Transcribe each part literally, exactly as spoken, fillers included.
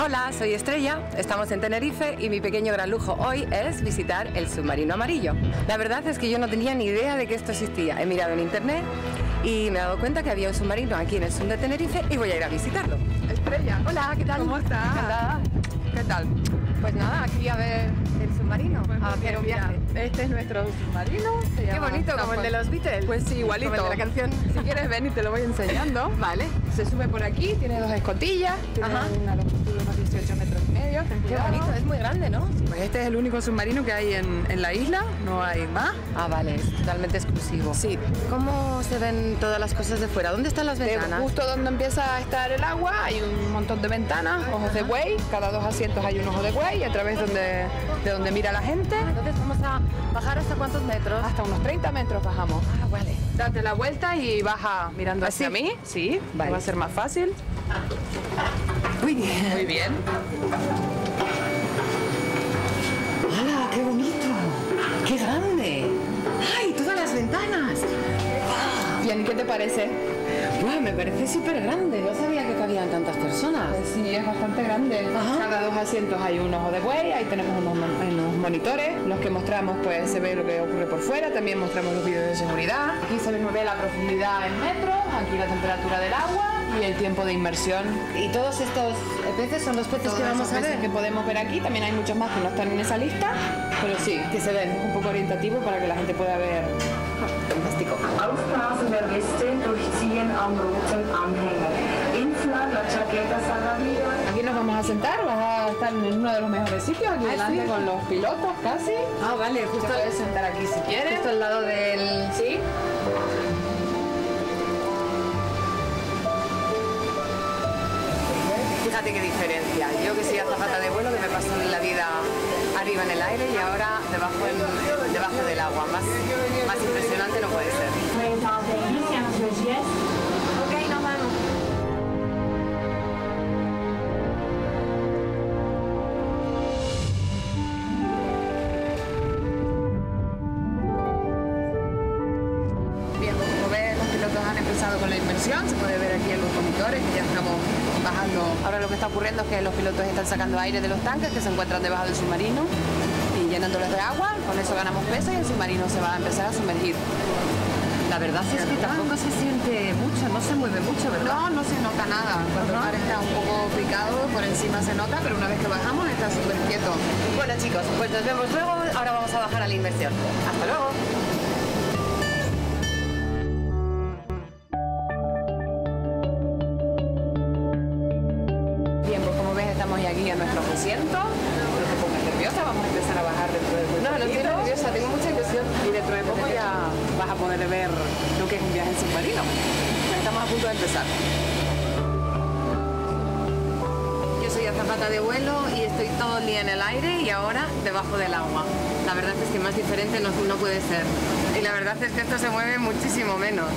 Hola, soy Estrella, estamos en Tenerife y mi pequeño gran lujo hoy es visitar el submarino amarillo. La verdad es que yo no tenía ni idea de que esto existía. He mirado en internet y me he dado cuenta que había un submarino aquí en el sur de Tenerife y voy a ir a visitarlo. Estrella, hola, ¿qué tal? ¿Cómo estás? Encantada. ¿Qué tal? Pues nada, aquí a ver el submarino, Pues a hacer un viaje. Este es nuestro submarino. Se Qué llama bonito, como el de los Beatles. Pues sí, igualito. Como el de la canción. Si quieres ven y te lo voy enseñando. Vale. Se sube por aquí, tiene dos escotillas, tiene Ajá. una longitud de unos dieciocho metros y medio. Ten Qué cuidado. bonito, es muy grande, ¿no? Pues este es el único submarino que hay en, en la isla, no hay más. Ah, vale, es totalmente exclusivo. Sí. ¿Cómo se ven todas las cosas de fuera? ¿Dónde están las De ventanas? justo donde empieza a estar el agua hay un montón de ventanas, ojos de buey, cada dos asientos hay un ojo de buey, a través donde, de donde mira la gente. Entonces vamos a bajar hasta cuántos metros. Hasta unos treinta metros bajamos. Ah, vale. Date la vuelta y baja mirando hacia ¿Así? mí. Sí, Vale. va a ser más fácil. Muy bien. Muy bien. ¡Hala, qué bonito! ¡Qué grande! ¡Ay, todas las ventanas! Bien, ¿qué te parece? ¡Buah, me parece súper grande! No sabía que cabían tantas personas. Pues sí, es bastante grande. Ajá. Cada dos asientos hay un ojo de buey, ahí tenemos unos, mon- unos monitores, los que mostramos pues se ve lo que ocurre por fuera, también mostramos los vídeos de seguridad. Aquí se ve la profundidad en metros, aquí la temperatura del agua y el tiempo de inmersión. ¿Y todos estos peces son los peces Todos que vamos esos a peces ver? que podemos ver aquí, también hay muchos más que no están en esa lista, pero sí, que se ven, es un poco orientativo para que la gente pueda ver. Fantástico. Aufblasen der Gäste durch Ziehen am roten Anhänger. Infla la chaqueta salvavidas. Aquí nos vamos a sentar, vas a estar en uno de los mejores sitios, aquí Ah, delante ¿sí? con los pilotos casi. Ah, vale, Te justo, puedes sentar aquí si quieres. justo al lado del... Sí. Fíjate qué diferencia. Yo que soy azafata de vuelo, que me paso en la vida arriba en el aire y ahora debajo, en- debajo del agua. Más, más impresionante no puede ser. Ok, nos vamos. Bien, como ves, los pilotos han empezado con la inmersión, se puede ver aquí en los monitores que ya estamos bajando. Ahora lo que está ocurriendo es que los pilotos están sacando aire de los tanques que se encuentran debajo del submarino y llenándolos de agua, con eso ganamos peso y el submarino se va a empezar a sumergir. La verdad es que tampoco se siente mucho, no se mueve mucho, ¿verdad? No, no se nota nada, cuando el mar está un poco picado, por encima se nota, pero una vez que bajamos está súper quieto. Bueno chicos, pues nos vemos luego, ahora vamos a bajar a la inversión. Hasta luego. Bien, pues como ves estamos ya aquí en nuestros asientos. No te pongas nerviosa, vamos a empezar a bajar dentro de No, no estoy nerviosa, tengo mucha ilusión. Y dentro de poco ya vas a poder ver lo que es un viaje en submarino. Ya estamos a punto de empezar. Yo soy azafata de vuelo y estoy todo el día en el aire y ahora debajo del agua. La verdad es que más diferente no, no puede ser. Y la verdad es que esto se mueve muchísimo menos.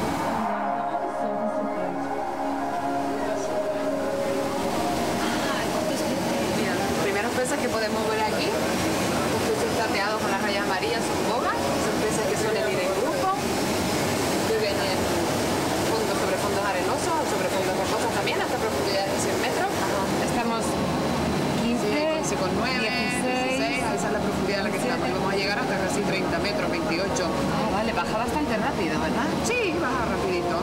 Mira, los primeros peces que podemos ver aquí, los peces plateados con las rayas amarillas, son bogas, son peces que suelen ir en grupo, viven en fondos sobre fondos arenosos, sobre fondos rocosos también, hasta profundidades de cien metros. Estamos quince con nueve, dieciséis, esa es la profundidad a la que estamos. Y vamos a llegar hasta casi treinta metros, veintiocho. Ah, vale, baja bastante rápido, ¿verdad? Sí, baja rapidito.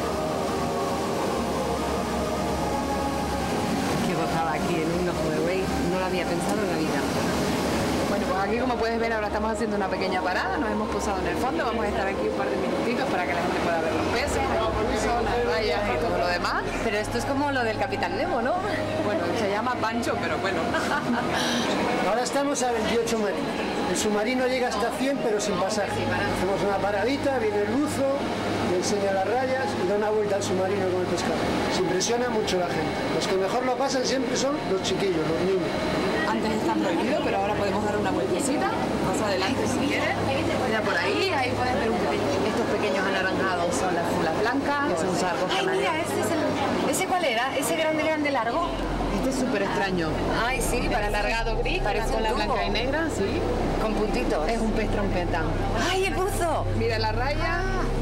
Qué gozada aquí en un ojo de buey, no lo había pensado en la vida. Bueno, pues aquí como puedes ver ahora estamos haciendo una pequeña parada, nos hemos posado en el fondo, vamos a estar aquí un par de minutitos para que la gente pueda ver los peces, el pulso, las rayas y todo lo demás. Pero esto es como lo del Capitán Nemo, ¿no? Bueno, se llama Pancho, pero bueno. Ahora estamos a veintiocho metros. El submarino llega hasta cien, pero sin pasaje. Hacemos una paradita, viene el buzo, le enseña las rayas y da una vuelta al submarino con el pescado. Se impresiona mucho la gente. Los que mejor lo pasan siempre son los chiquillos, los niños. Antes está prohibido, pero ahora podemos dar una vueltecita, más adelante si quieres. Mira por ahí, ahí puedes ver un pequeño- estos pequeños anaranjados, son las fulas blancas, que son sargos Ay, mira, canarios. este es el... ¿Ese cuál era? ¿Ese grande, grande, largo? Este es súper extraño. Ay, sí, Para alargado gris, parece con un la tubo. blanca y negra, sí. Con puntitos. Es un pez trompeta. ¡Ay, el buzo! Mira la raya.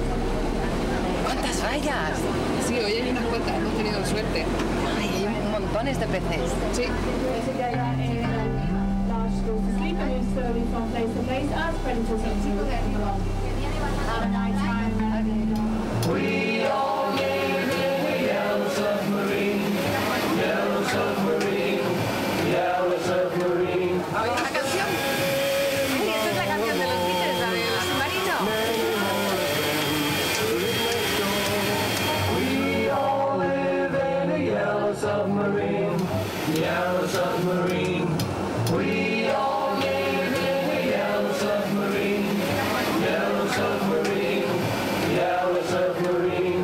¿Cuántas rayas? Sí, hoy hay unas cuantas, hemos tenido suerte. Ay, hay un montón. montones de peces. Sí. We all live in a yellow submarine, yellow submarine, yellow submarine. ¿Oís esta canción? Ay, esta es la canción de los Beatles, la del submarino. We all live in a yellow submarine, yellow submarine. We all live in a yellow submarine, yellow submarine, yellow submarine.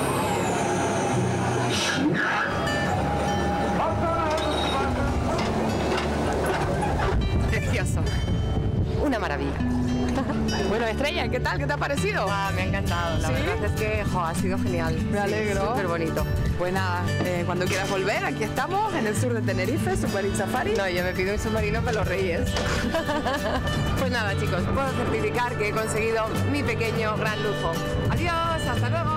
Precioso. Una maravilla. Bueno, Estrella, ¿qué tal? ¿Qué te ha parecido? Ah, me ha encantado. La ¿Sí? verdad es que jo, ha sido genial. Me alegro. Súper bonito. Pues nada, eh, cuando quieras volver, aquí estamos, en el sur de Tenerife, Submarine Safari. No, yo me pido un submarino para los reyes. Pues nada, chicos, puedo certificar que he conseguido mi pequeño gran lujo. Adiós, hasta luego.